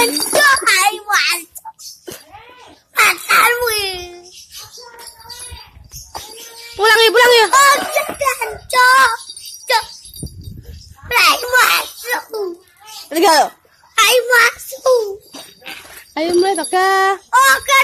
Hancur ayo masuk. Patarwi. Pulang ya. Oh, hancur. Ayo masuk. Let's go. Ayo masuk. Ayo mulai kakak. Oke.